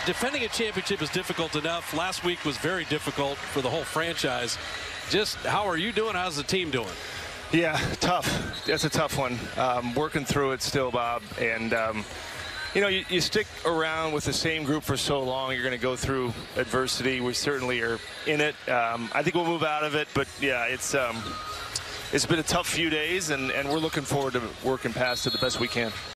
defending a championship is difficult enough. Last week was very difficult for the whole franchise. Just how are you doing? How's the team doing? Yeah, tough. That's a tough one. Working through it still, Bob. And, you know, you stick around with the same group for so long, you're going to go through adversity. We certainly are in it. I think we'll move out of it. But, yeah, it's been a tough few days, and we're looking forward to working past it the best we can.